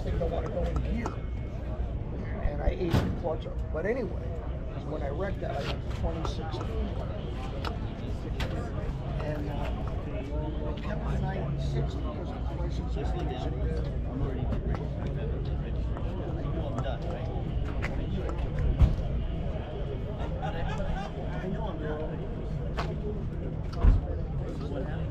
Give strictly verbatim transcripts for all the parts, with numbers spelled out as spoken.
thing don't want to go in gear. And I ate the clutch up. But anyway, when I wrecked that, I went to twenty-six. And uh, I kept the ninety-six because the prices are I'm already ready. I'm done, right? I know I'm not. What happened?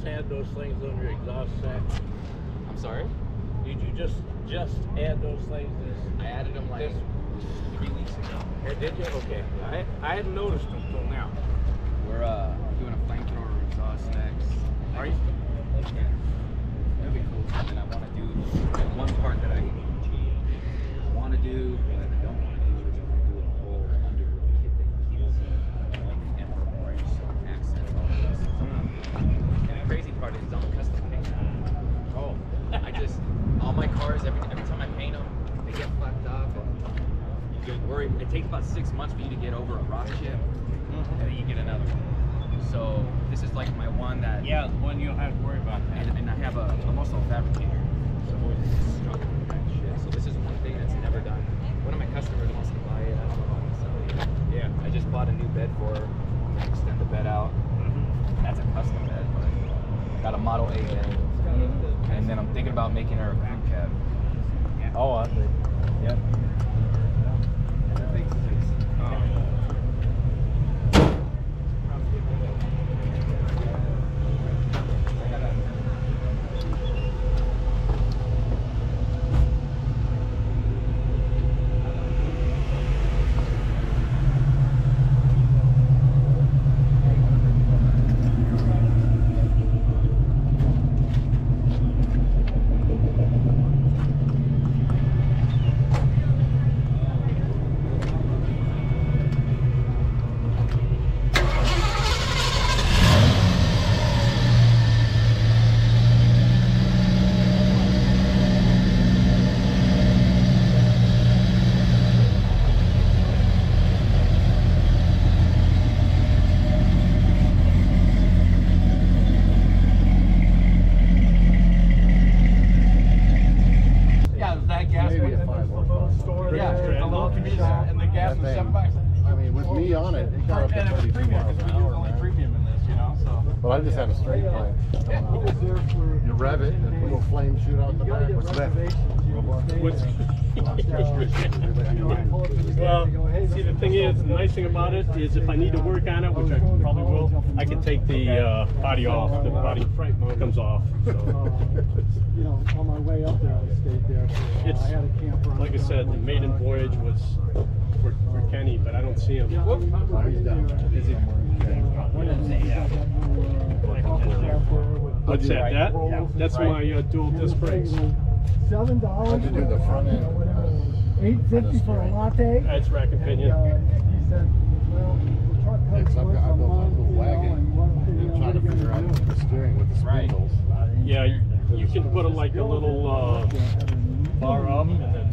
add those things on your exhaust sack? I'm sorry? Did you just just add those things? This, I added them like this, three weeks ago. yeah, did you? Okay. I I hadn't noticed them until now. We're uh, doing a flamethrower exhaust stacks. Are you? Okay. That'd be cool. And then I want to do like, one part that I want to do, but I don't want to do is I want to do a whole under kit that you can't see, like emerald orange, accents, all this. And the crazy part is I'm custom paint. Oh. I just all my cars every every time I paint them, they get fucked up, and you get worried. It takes about six months for you to get over a rock chip, and then you get another one. So this is like my one that Yeah, one you don't have to worry about that. and, and I have a I'm also a fabricator, so I'm always struggling with that shit. So this is one thing that's never done. One of my customers wants to buy it. I don't know if I'm gonna sell it yet. Yeah. I just bought a new bed for her. I'm gonna extend the bed out. Mm-hmm. That's a custom bed, but got a Model A bed, and then I'm thinking about making her a crew cab. Oh, I see. Yep. Maybe a five horsepower. Yeah, the little conditioner and the gas That was thing, seven bucks. I mean, with me on it, it got up to And it was thirty-two premium miles because an we use hour. only man. premium in this, you know. So But I just had a straight plane. You rev it, and a little flame shoot out the back. What's that? What's Well, see, the thing is, the nice thing about it is if I need to work on it, which I probably will, I can take the uh, body off. The body comes off. So. You know, on my way up there, I stayed there. For, uh, It's, I had a camper on like I said, the maiden voyage was for, for Kenny, but I don't see him. Oh, he's down. Is he? What's that? That? That's my uh, dual disc brakes. Seven dollars. How'd you do the front end? Eight fifty for a latte. That's rack and pinion. Uh, he said, well, the truck comes It's, I've with got, I a built my month, little you know, wagon. and what, you I'm know, trying to what are you figure gonna out do? the steering with the Right. spindles. Yeah, you, you can put a, like a little uh, bar up and then.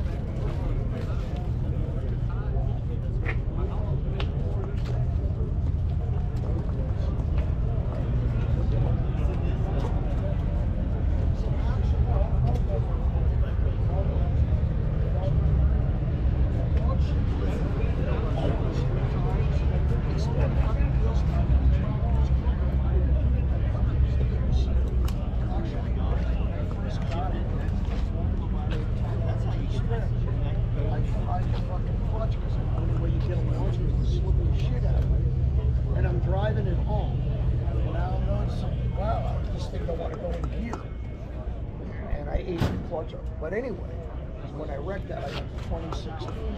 And I'm driving it home, and now I'm noticing, wow, this thing don't want to go in gear. And I ate the clutch up. But anyway, when I wrecked that, I went to twenty sixteen.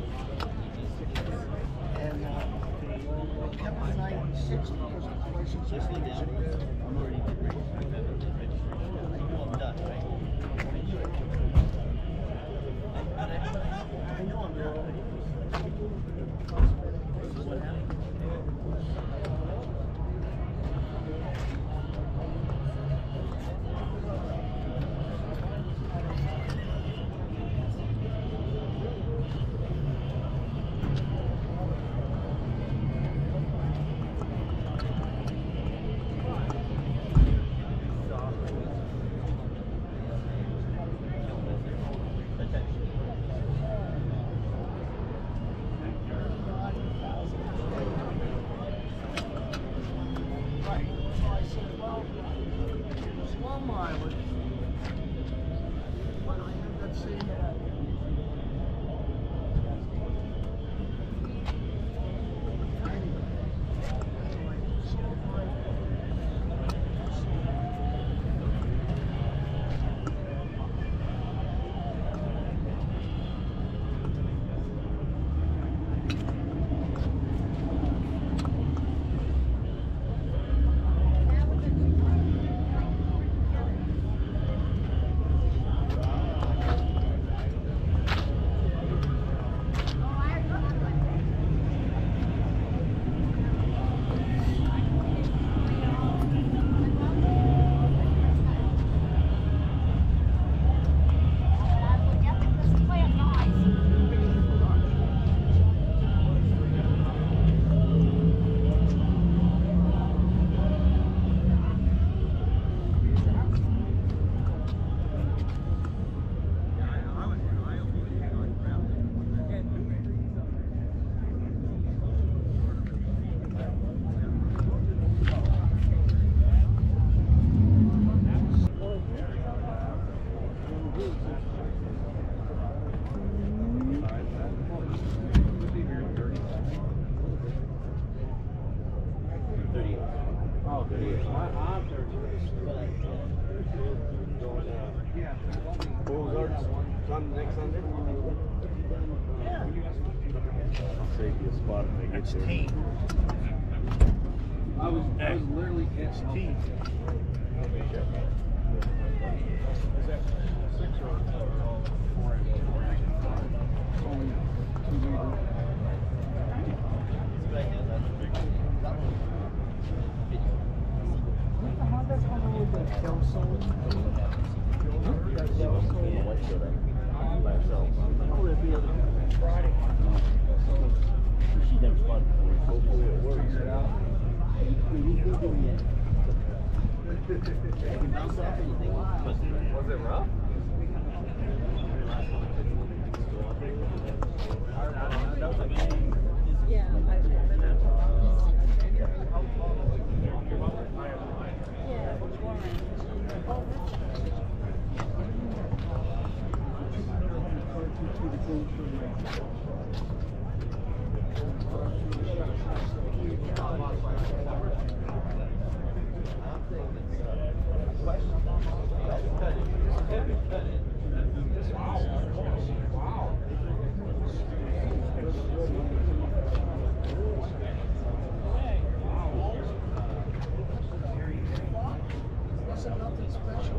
And uh, I kept the ninety-six because the license was expired. I'm already ready. I know I'm done, right? I know I'm done. What happened? Right. So I said, well, slow mileage. But I have that same. Anyway, so I- Sunday, next Sunday? Yeah. I'll save you a spot if they get It's there. tea. I was, I was literally It's tea. She never spotted before. Hopefully it works. Was it rough? Yeah, I Wasn't nothing special.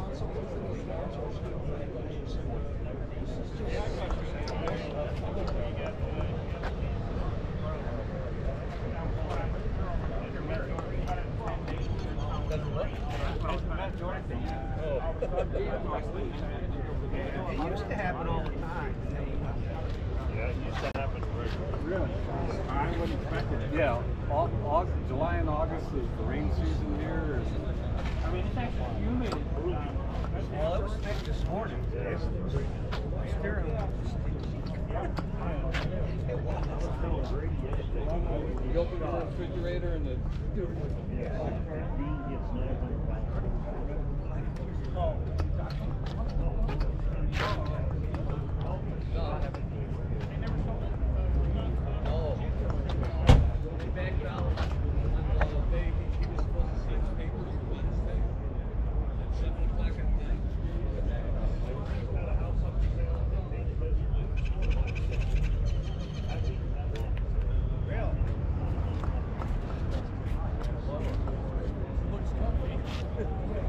It used to happen all the time. Yeah, it used to happen regularly. Really? I wouldn't expect it. Yeah, Au- August, July and August is the rain season here. And I mean, it's actually humid. Well, it was thick this morning. Steering wheel was you open the refrigerator and the Looks comfy.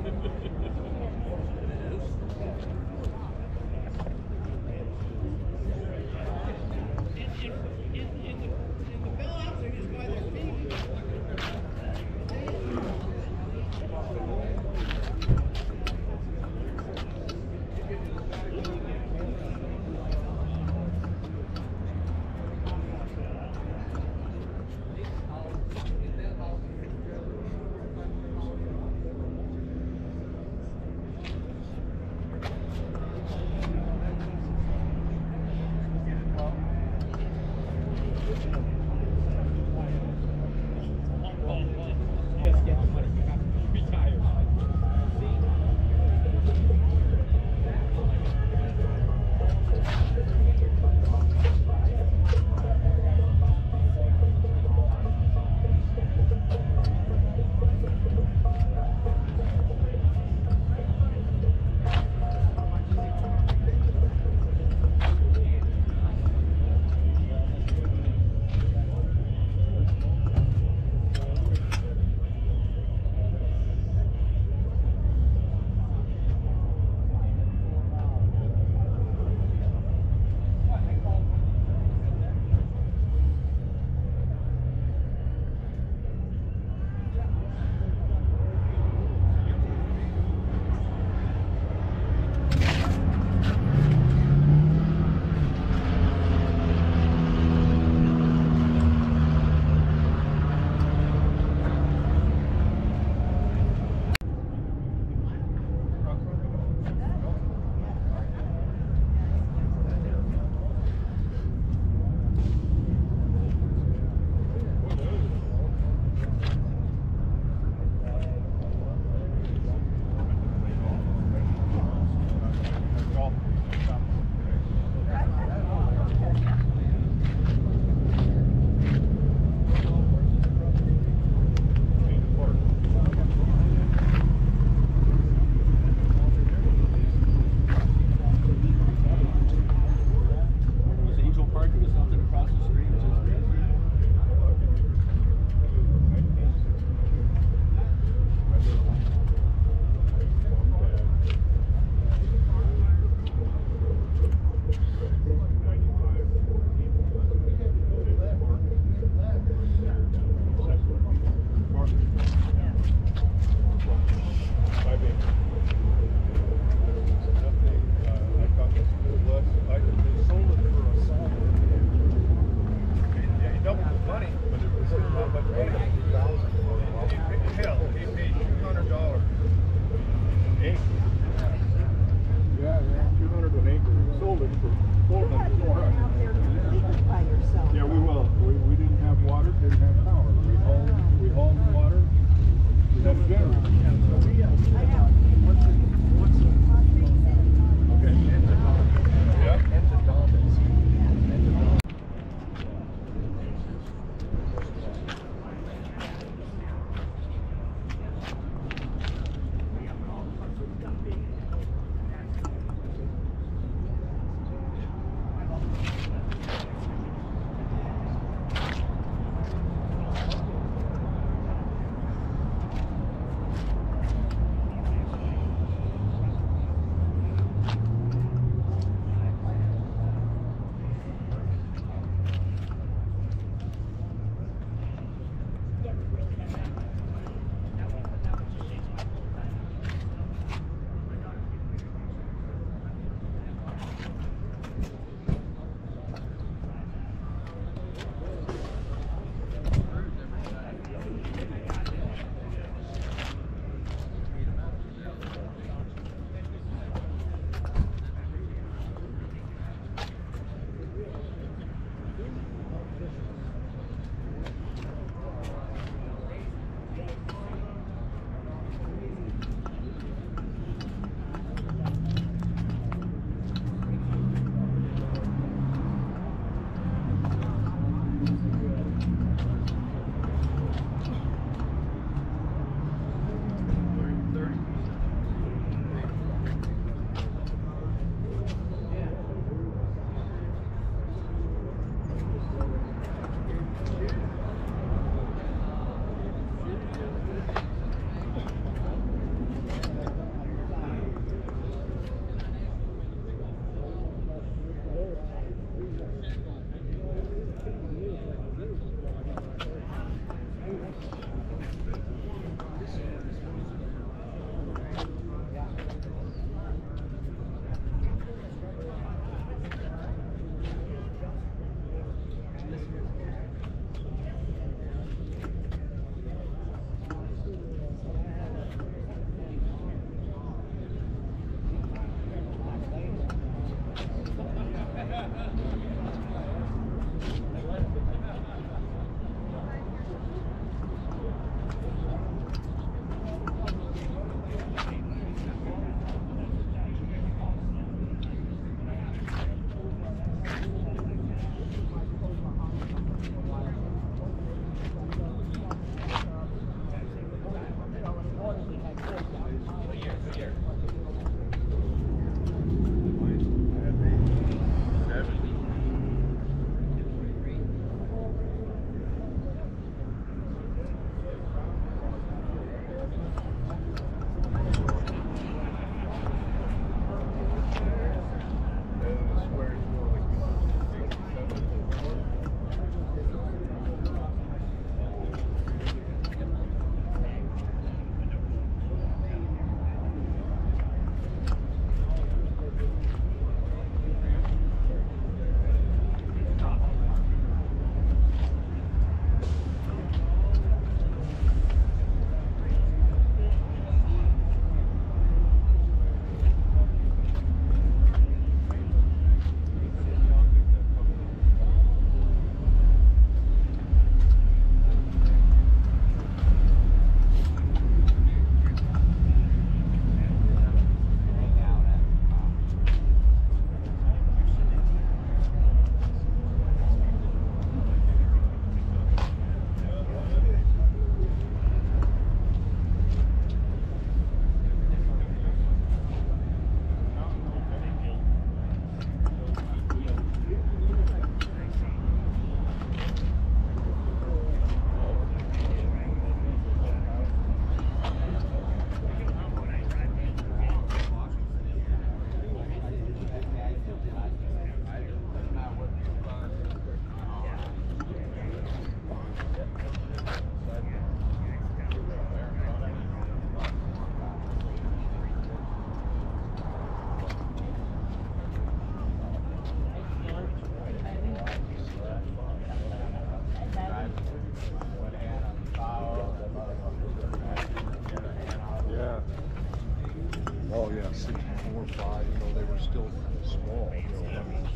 Oh yeah, sixty-four, five, you know, they were still small, you know.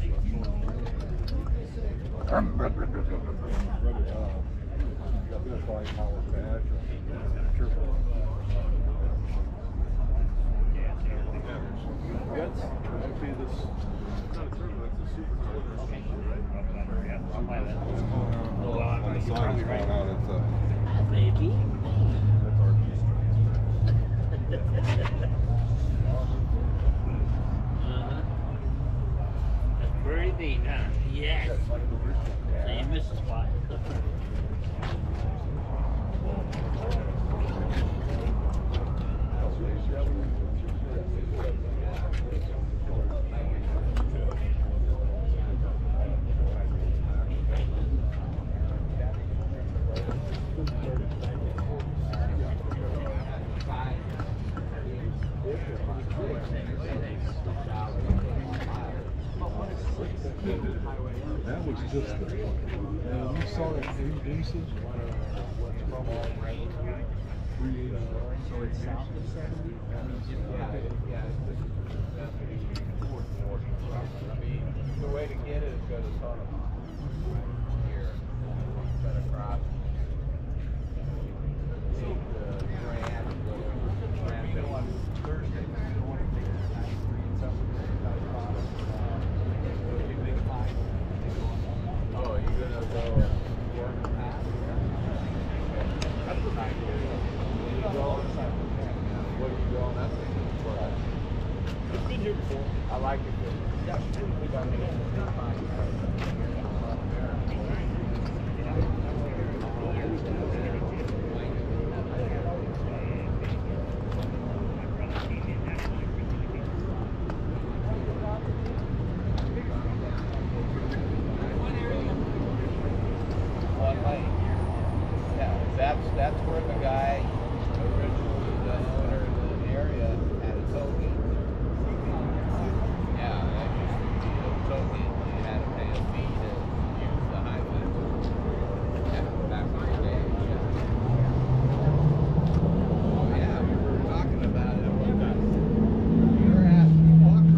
That's why power badge. That's actually this, it's not a turnout, it's a super turnout. On the side is going out, it's a... Maybe. That's our Uh-huh. That's very neat, huh? Yes. So you missed a spot. That was just the, uh, we saw that in Deuces, from three eighty-nine. So it's south of seventy? Yeah, yeah. I mean, the way to get it is go to Sonoma. Here, cut across. Take the Grand, go to Rancho on Thursday. Oh, you're gonna go work past? That's the night. What are you going up to? It's been here before. I like it. Yeah, we got one lane. Yeah, that's that's where the guy originally, the owner of the area, had a toll gate. Yeah, that used to be a toll gate. You had to pay a fee to use the highway. Yeah, back in the day. Yeah. Oh yeah, we were talking about it one time. You were asking fucker.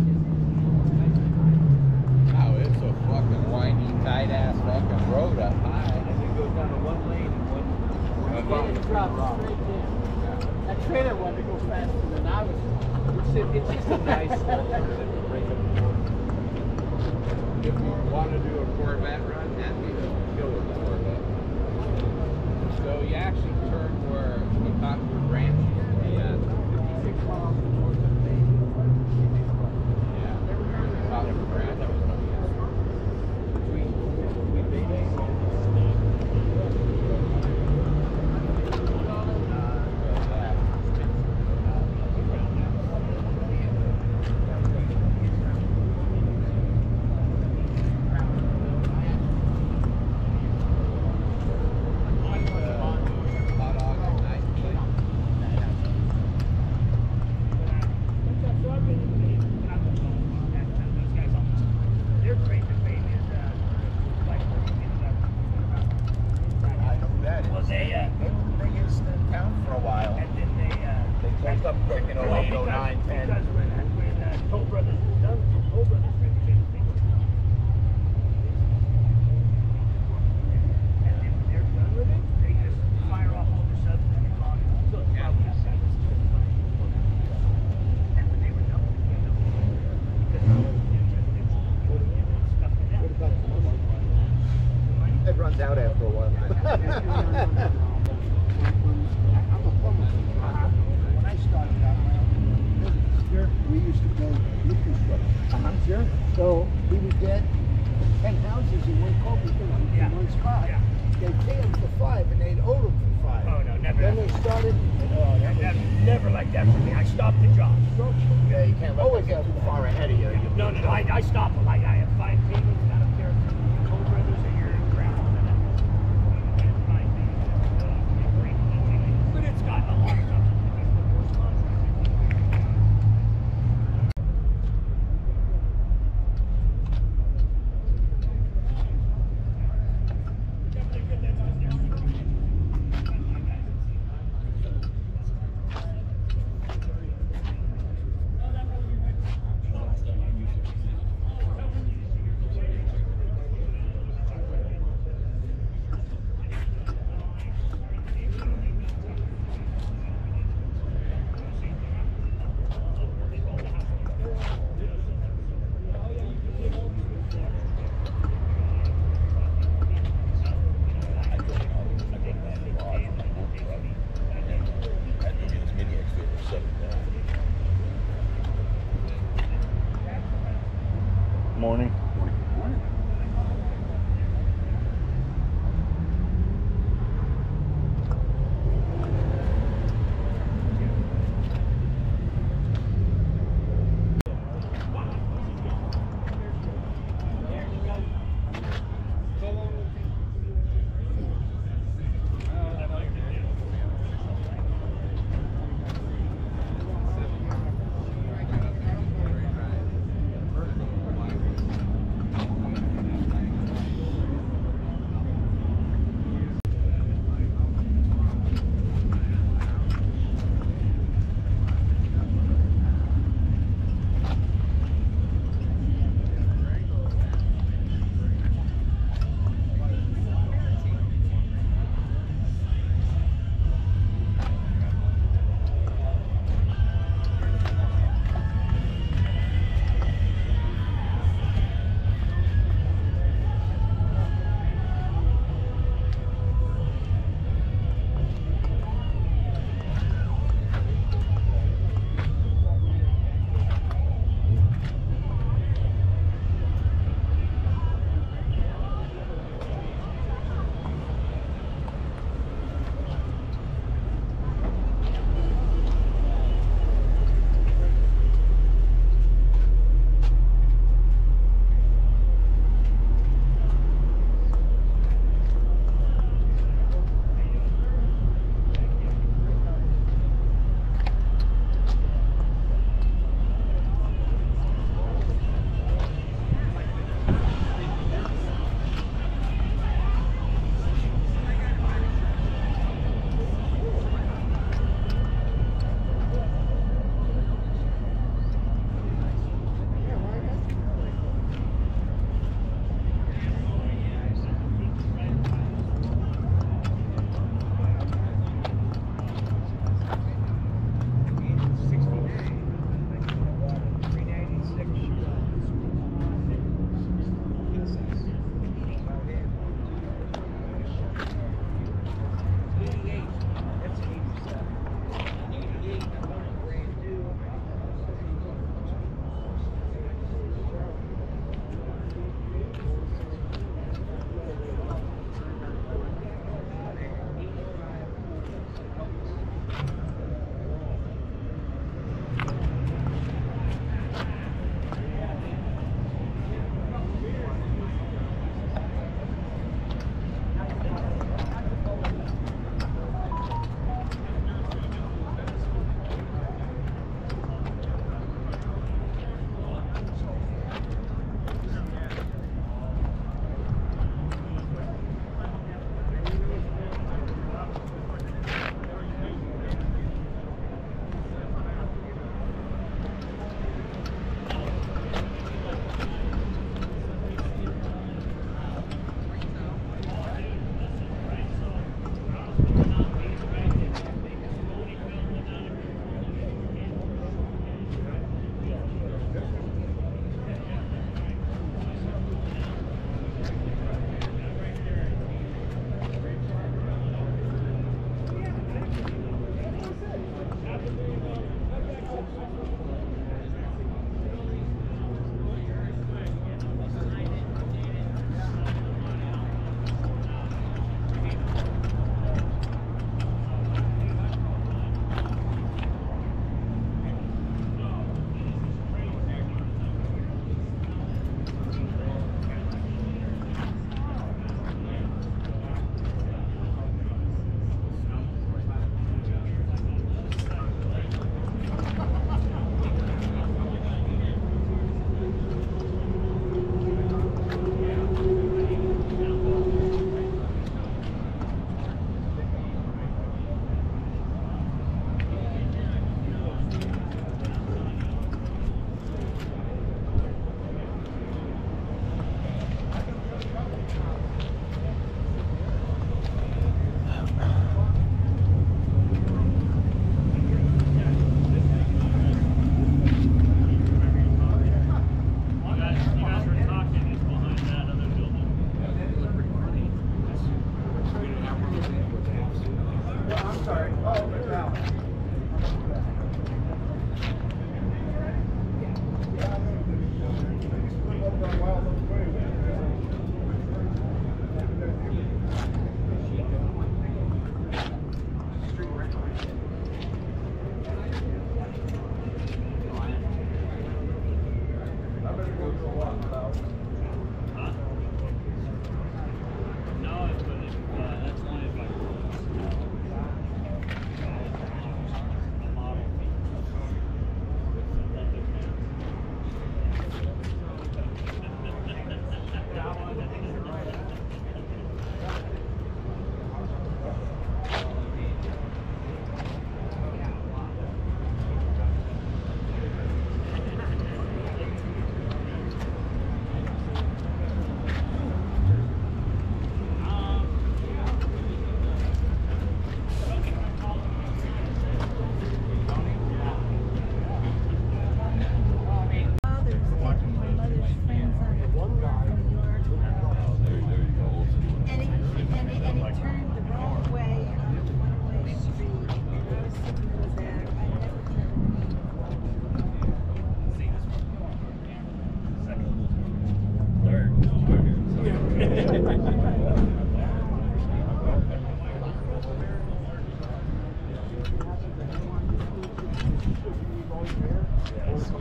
Oh, it's a fucking windy, tight ass fucking road up high. Goes down to one lane and one. It drops straight in. That trailer wanted to go faster than I was. It's, it's just a nice alternative to bring up the board. If you want to do a Corvette run, that'd be a killer Corvette. So you actually turn where you talk to Rancho. Yeah, fifty-six miles north of the yeah, talk to Rancho. Between between Baby. Out after a while. When I started out, we used to build new construction. Uh-huh. Sure. So we would get ten houses in one cul in Yeah. one spot. Yeah. They'd pay them for five, and they'd owe them for five. Oh, no, never. Then they started. Oh, that was Never, never like that for me. I stopped the job. yeah, you can't let them get too far ahead of you. No, no, no. I, I stop them. I, I have five tables. I don't care if you're Toll Brothers or your grandfather. But it's got a lot of stuff. Morning. Morning.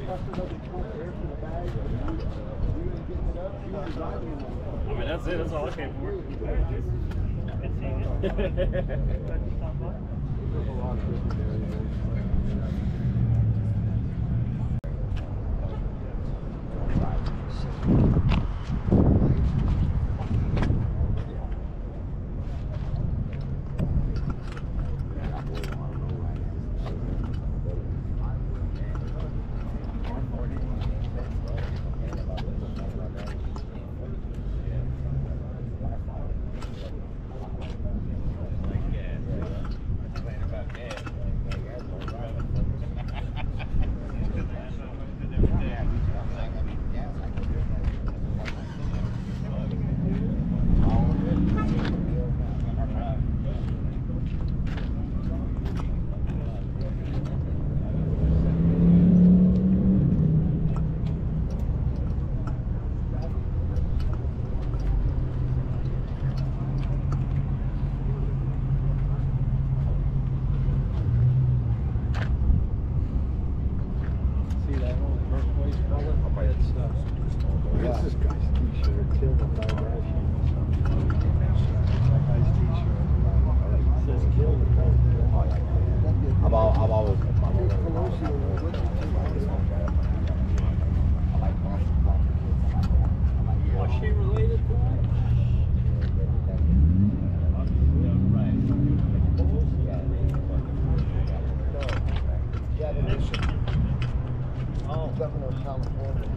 I mean, that's it. That's all I came for. What's this guy's t-shirt? Kill the Kardashians. That guy's t-shirt. It says kill the Kardashians. I've, al- I've always. Was she related to him? Oh, Governor of California.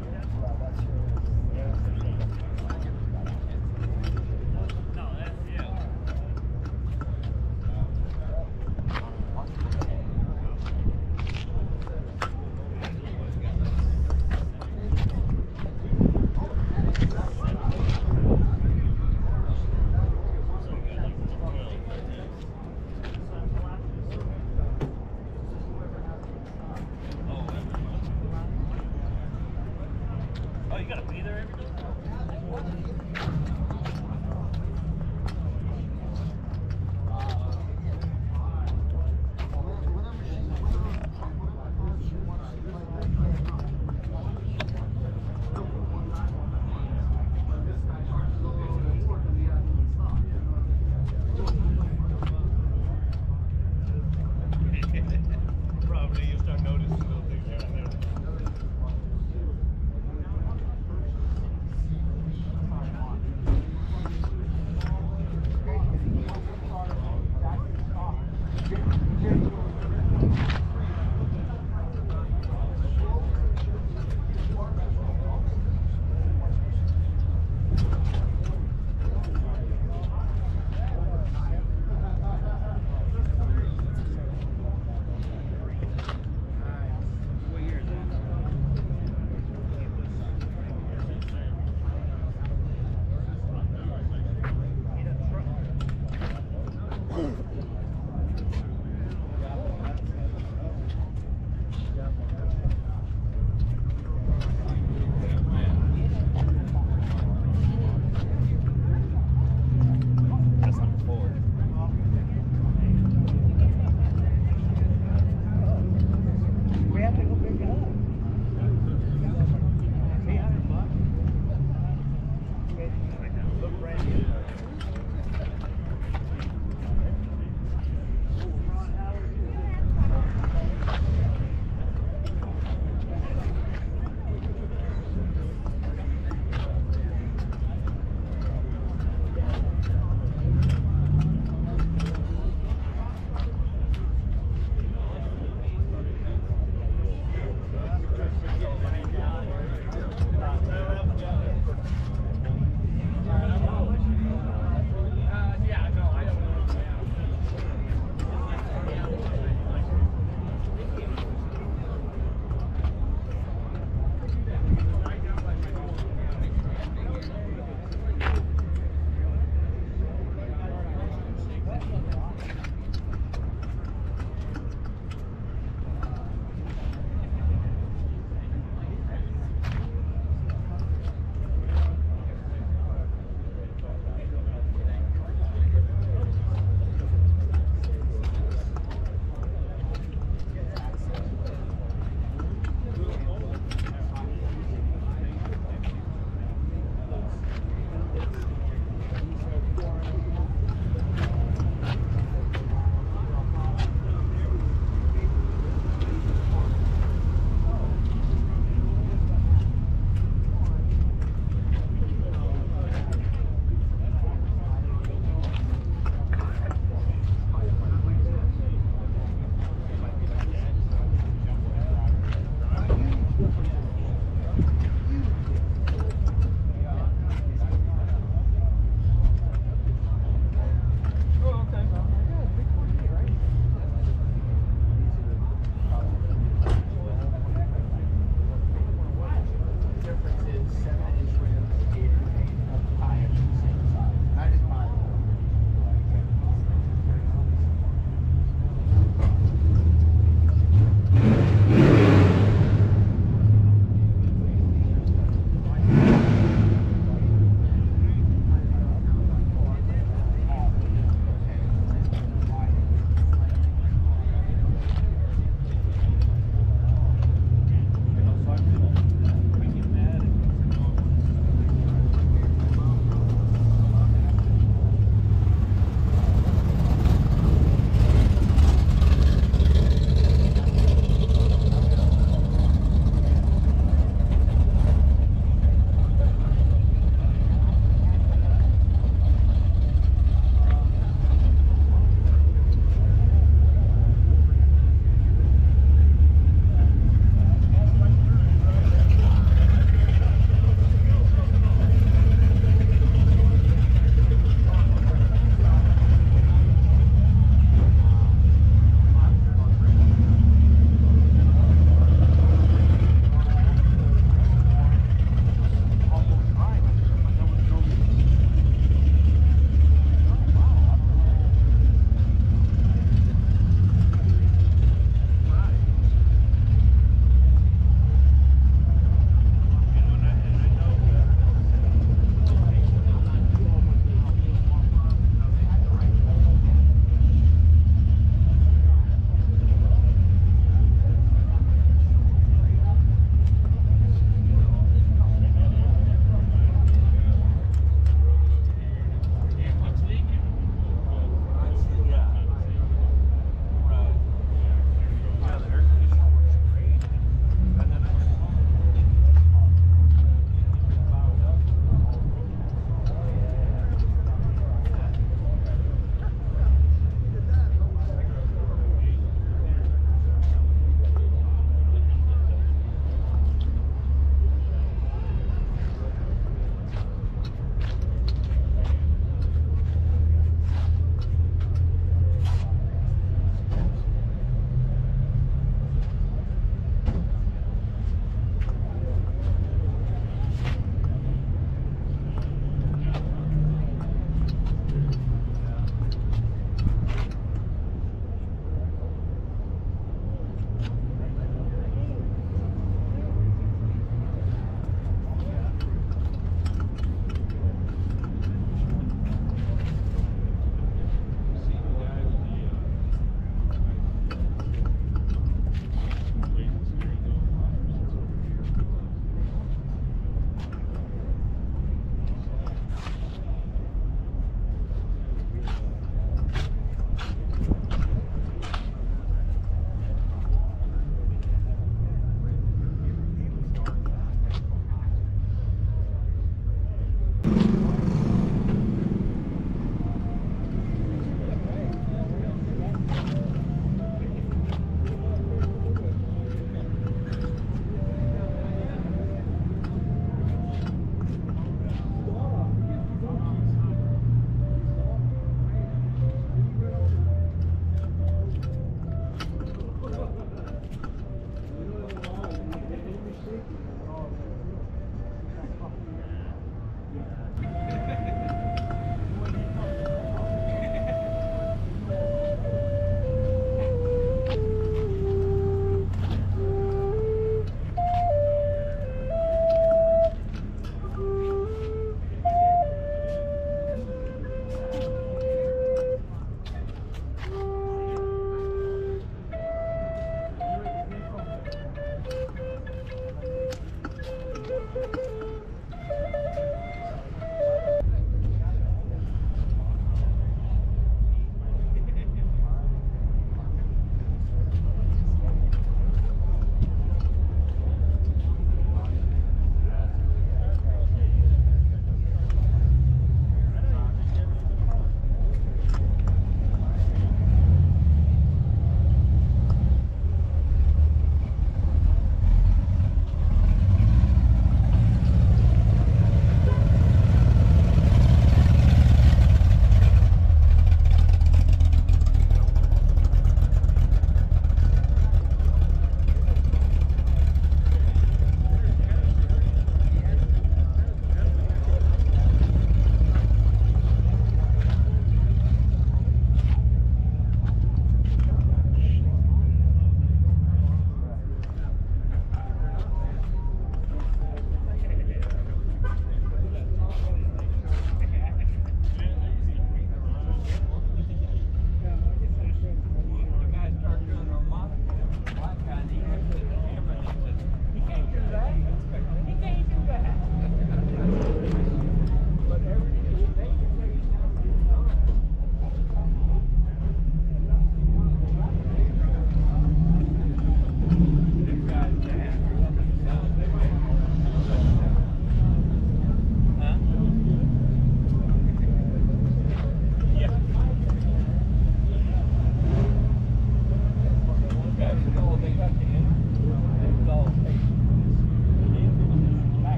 Oh, you gotta be there every day? Probably you'll start noticing little things here and there.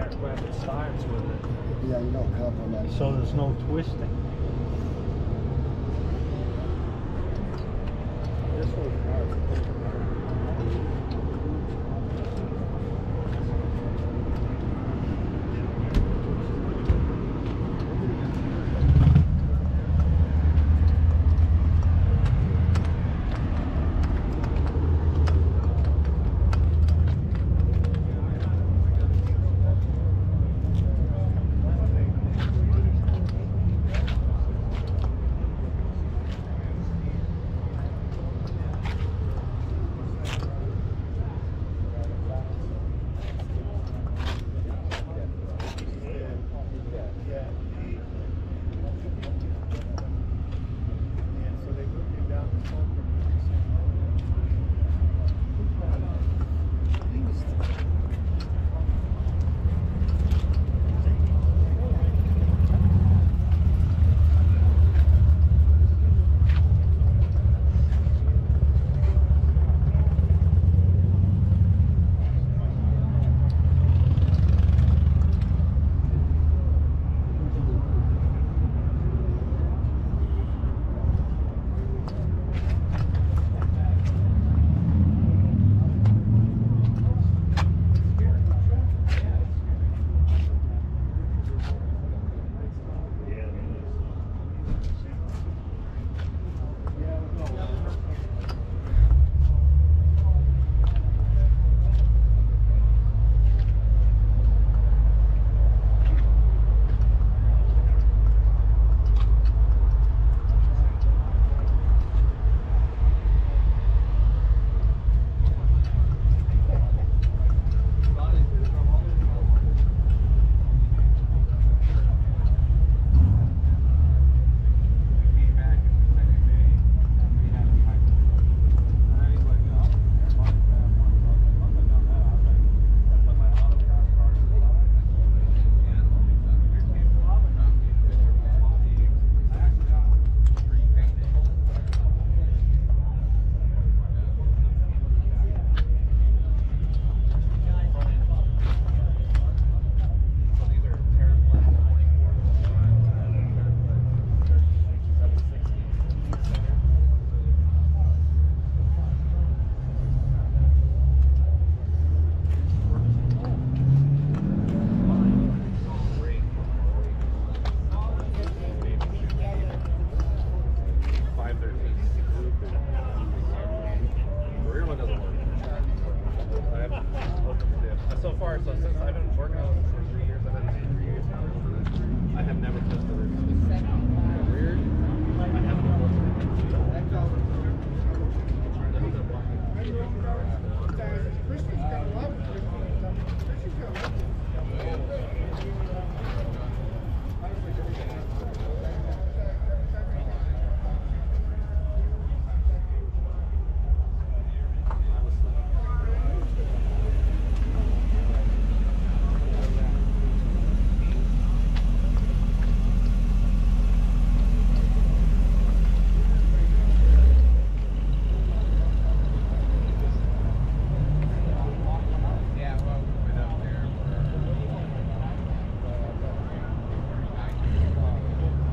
when it starts with it. Yeah, you don't compromise. So there's no twisting. This one's hard. So far, so since I've been working on this for three years, I've had this for three years now. I have never touched the rear. Rear, I haven't worked.